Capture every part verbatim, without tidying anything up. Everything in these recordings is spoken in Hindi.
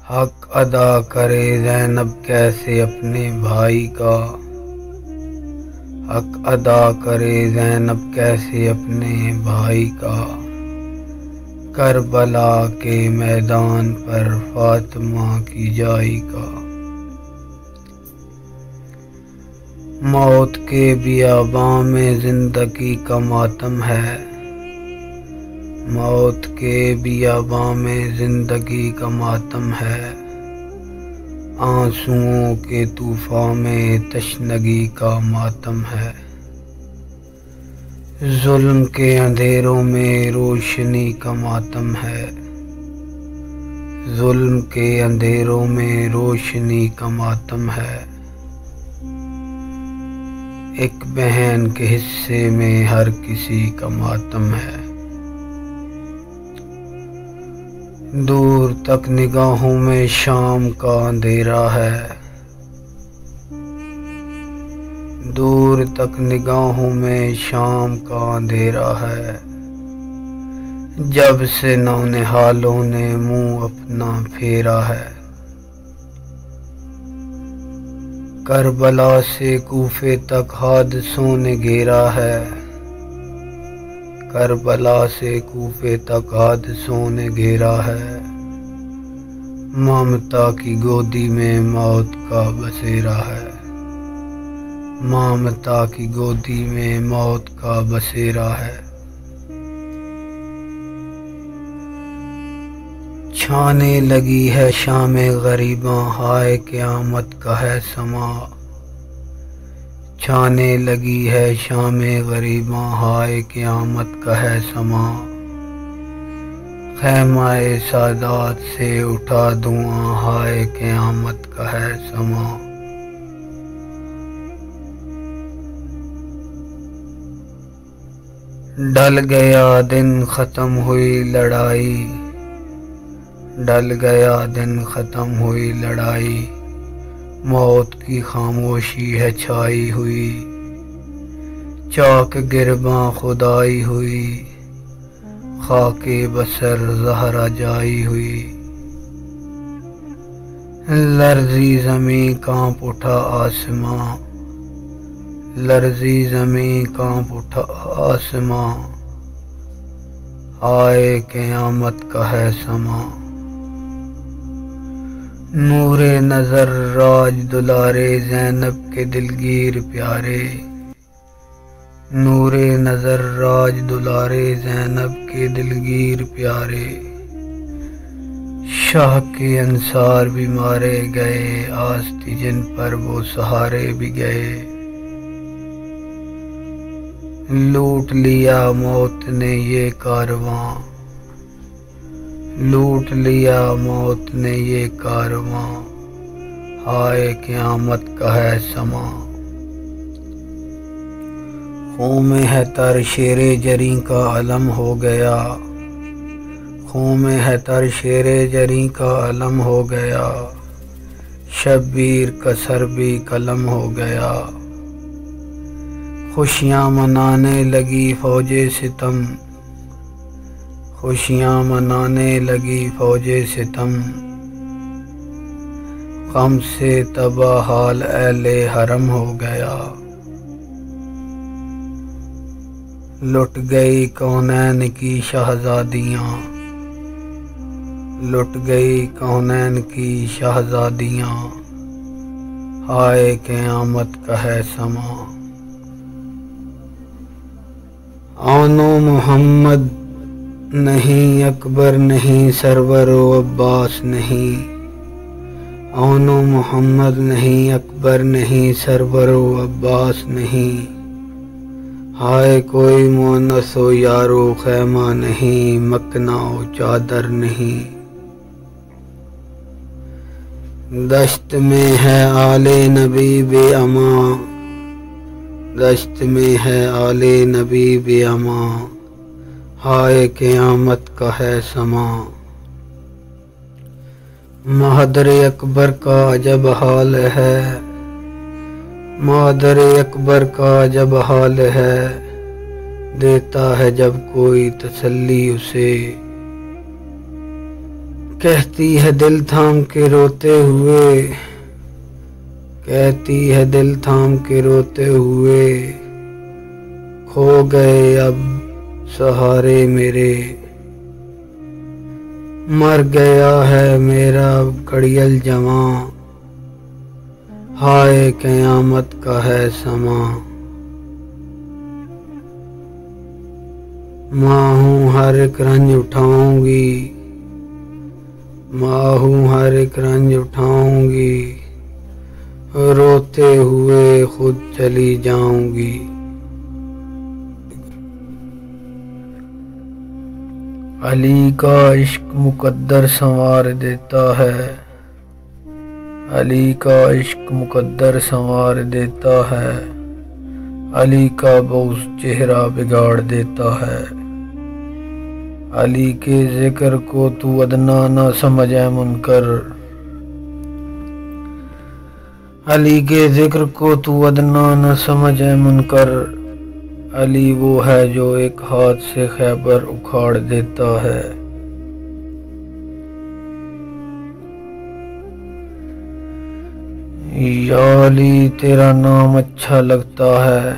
हक अदा करे ज़ैनब कैसे अपने भाई का। हक अदा करे ज़ैनब कैसे अपने भाई का। करबला के मैदान पर फातिमा की जाई का। मौत के बियाबां में जिंदगी का मातम है। मौत के बियाबां में जिंदगी का मातम है। आंसुओं के तूफान में तशनगी का मातम है। जुल्म के अंधेरों में रोशनी का मातम है। जुल्म के अंधेरों में रोशनी का मातम है। एक बहन के हिस्से में हर किसी का मातम है। दूर तक निगाहों में शाम का अंधेरा है। दूर तक निगाहों में शाम का अंधेरा है। जब से नौनिहालों ने मुंह अपना फेरा है। करबला से कूफे तक हादसों ने घेरा है। करबला से कूफे तक हादसों ने घेरा है। ममता की गोदी में मौत का बसेरा है। ममता की गोदी में मौत का बसेरा है। छाने लगी है शामे गरीबां हाय क़यामत का है समा। छाने लगी है शामे गरीबां हाय क़यामत का है समा। ख़ैमाए सादात से उठा धुआं हाय क़यामत का है समा। ढल गया दिन ख़त्म हुई लड़ाई। ढल गया दिन ख़त्म हुई लड़ाई। मौत की खामोशी है छाई हुई। चाक गिरबां खुदाई हुई। खाके बसर ज़हरा जाई हुई। लर्ज़ी ज़मीं कांप उठा आसमां। लर्ज़ी ज़मीं कांप उठा आसमां। हाय क़यामत का है समा। नूरे नज़र राज दुलारे ज़ैनब के दिलगीर प्यारे। नूरे नज़र राज दुलारे ज़ैनब के दिलगीर प्यारे। शाह के अंसार भी मारे गए आस्ती जिन पर वो सहारे भी गए। लूट लिया मौत ने ये कारवां। लूट लिया मौत ने ये कारवां। हाय क़यामत का है समा। खूं में है तर शेरे जरी का अलम हो गया। खूं में है तर शेरे जरी का अलम हो गया। शब्बीर का सर भी कलम हो गया। खुशियाँ मनाने लगी फौजे सितम। खुशियाँ मनाने लगी फौजे सितम। गम से तबाह हाल अहले हरम हो गया। लुट गई कौनैन की शहज़ादियाँ। लुट गई कौनैन की शहज़ादियाँ। हाय क़यामत का है समा। आनो मोहम्मद नहीं अकबर नहीं सरवरो अब्बास नहीं। आनो मोहम्मद नहीं अकबर नहीं सरवरो अब्बास नहीं। हाय कोई मोनसो यारो खैमा नहीं मकनाओ चादर नहीं। दश्त में है आले नबी बेअमा। दश्त में है आले नबी बेअमा। हाय क़यामत का है समा। महदर अकबर का जब हाल है। महदर अकबर का जब हाल है। देता है जब कोई तसल्ली उसे। कहती है दिल थाम के रोते हुए, कहती है दिल थाम के रोते हुए, खो गए अब सहारे मेरे। मर गया है मेरा घड़ियल जवां, हाय क़यामत का है समा। माँ हूँ हर एक रंज उठाऊंगी, माँ हूँ हर एक रंज उठाऊंगी, रोते हुए खुद चली जाऊंगी। अली का इश्क मुकद्दर संवार देता है, अली का इश्क मुकद्दर संवार देता है, अली का बोझ चेहरा बिगाड़ देता है। अली के जिक्र को तू अदना न समझे मुनकर, अली के जिक्र को तू अदना न समझे मुनकर। अली वो है जो एक हाथ से खैबर उखाड़ देता है। या अली तेरा नाम अच्छा लगता है,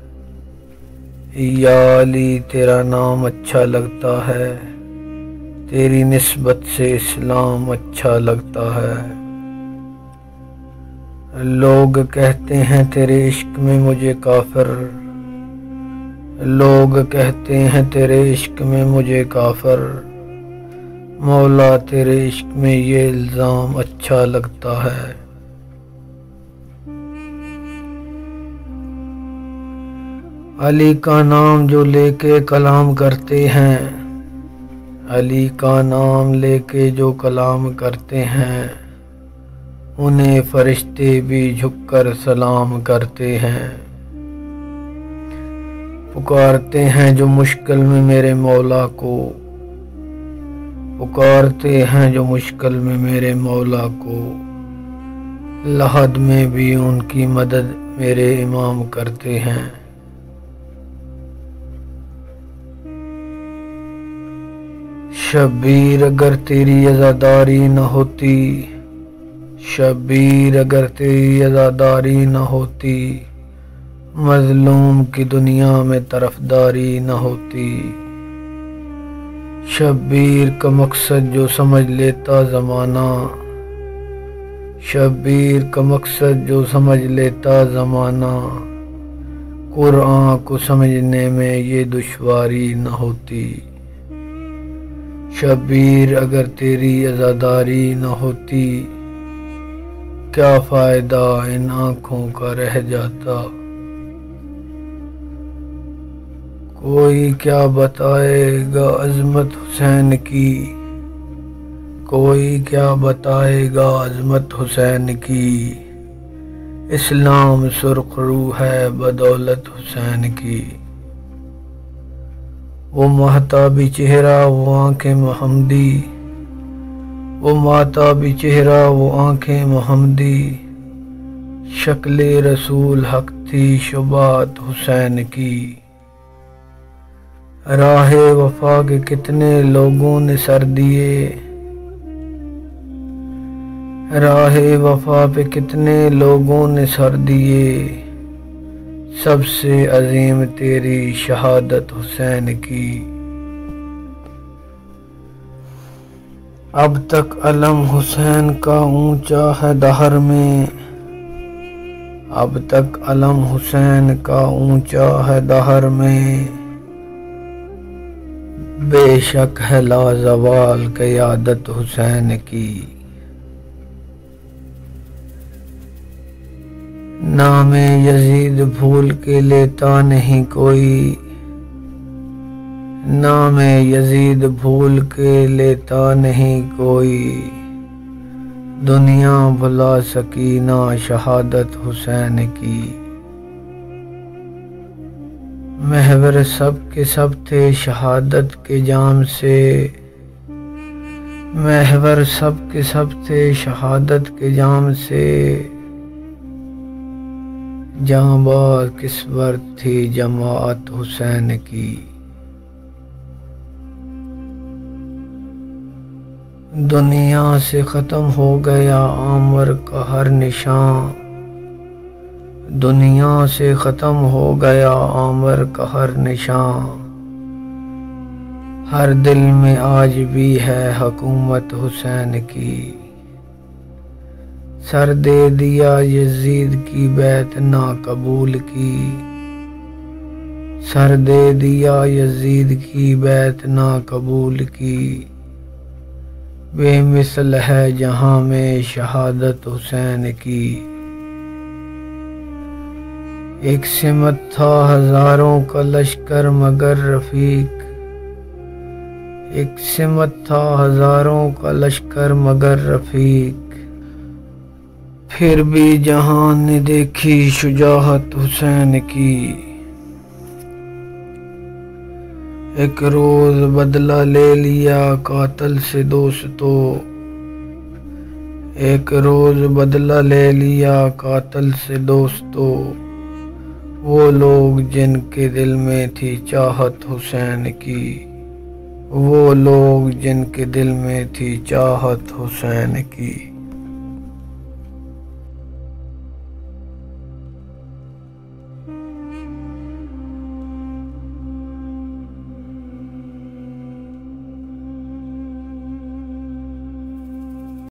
या अली तेरा नाम अच्छा लगता है, तेरी निस्बत से इस्लाम अच्छा लगता है। लोग कहते हैं तेरे इश्क में मुझे काफिर, लोग कहते हैं तेरे इश्क में मुझे काफिर, मौला तेरे इश्क में ये इल्ज़ाम अच्छा लगता है। अली का नाम जो लेके कलाम करते हैं, अली का नाम लेके जो कलाम करते हैं, उन्हें फरिश्ते भी झुककर सलाम करते हैं। पुकारते हैं जो मुश्किल में मेरे मौला को, पुकारते हैं जो मुश्किल में मेरे मौला को, लहद में भी उनकी मदद मेरे इमाम करते हैं। शब्बीर अगर तेरी अज़ादारी न होती, शब्बीर अगर तेरी अज़ादारी न होती, मज़लूम की दुनिया में तरफदारी न होती। शब्बीर का मकसद जो समझ लेता ज़माना, शब्बीर का मकसद जो समझ लेता ज़माना, कुरान को समझने में ये दुश्वारी न होती। शब्बीर अगर तेरी अज़ादारी न होती, क्या फ़ायदा इन आँखों का रह जाता। कोई क्या बताएगा अज़मत हुसैन की, कोई क्या बताएगा अज़मत हुसैन की, इस्लाम सुर्खरू है बदौलत हुसैन की। वो महताबी चेहरा वो आंखें मोहम्मदी, वो महताबी चेहरा वो आंखें मोहम्मदी, शक्ले रसूल हक थी शुबात हुसैन की। राहे वफा के कितने लोगों ने सर दिए, राहे वफा पे कितने लोगों ने सर दिए, सबसे अजीम तेरी शहादत हुसैन की। अब तक अलम हुसैन का ऊंचा है दहर में, अब तक अलम हुसैन का ऊंचा है दहर में, बेशक है लाजवाल क़यादत हुसैन की। नामे यजीद भूल के लेता नहीं कोई, नामे यजीद भूल के लेता नहीं कोई, दुनिया भुला सकी ना शहादत हुसैन की। महवर सब के सब थे शहादत के जाम से, महवर सब के सब थे शहादत के जाम से, जांबाज किस्मत थी जमात हुसैन की। दुनिया से ख़त्म हो गया आमर का हर निशान, दुनिया से ख़त्म हो गया आमर का हर निशान। हर दिल में आज भी है हुकूमत हुसैन की, सर दे दिया यजीद की बैत ना कबूल की, सर दे दिया यजीद की बैत ना कबूल की। बेमिसल है जहां में शहादत हुसैन की। एक सिमत था हजारों का लश्कर मगर रफीक, एक सिमत था हजारों का लश्कर मगर रफीक। फिर भी जहान ने देखी शुजाअत हुसैन की। एक रोज बदला ले लिया कातिल से दोस्तों, एक रोज बदला ले लिया कातिल से दोस्तों। वो लोग जिनके दिल में थी चाहत हुसैन की, वो लोग जिनके दिल में थी चाहत हुसैन की।